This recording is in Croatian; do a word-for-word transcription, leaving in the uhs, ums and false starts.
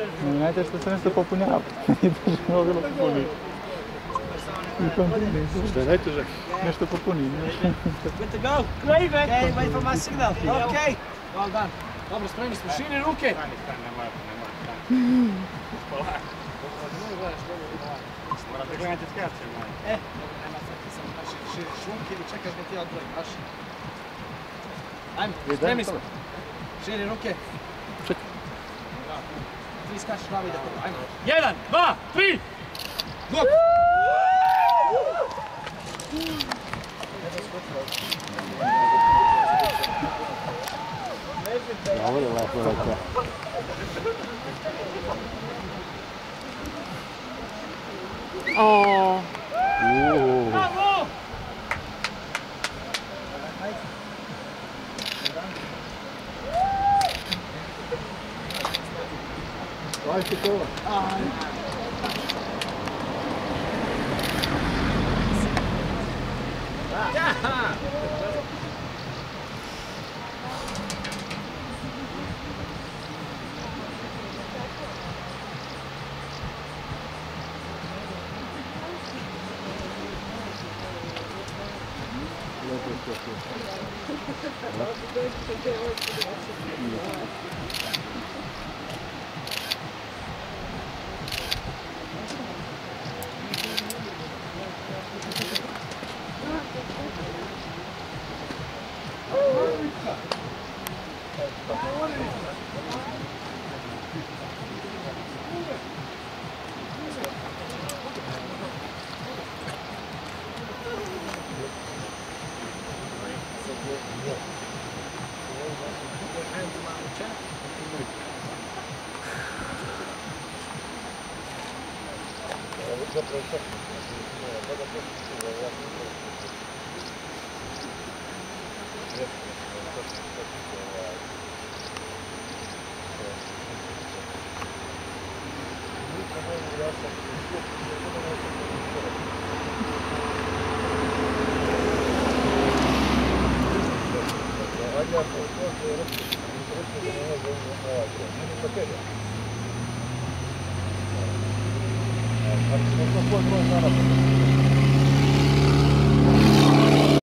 Najte što se nešto popunjava. I baš je bilo popuni. I kontinent. Što je najteže? Nešto popuni. Good to go. Great, man. Okay, wait for my signal. Okay. Well done. Dobro, spremni smo. Širi ruke. Stani, stani, ne morate, ne morate, stani. Polako. Morate gledati skače, moj. E, nema sad ti samo naši širiš ruke ili čekaš da ti ja odbrojim, baš. Ajmo, spremni smo. Širi ruke. Ti skačeš glava ide prvo, ajmo. Jedan, dva, tri! Go! Ovo je lepo rekao. O. Bravo! dvadeset kola. Ako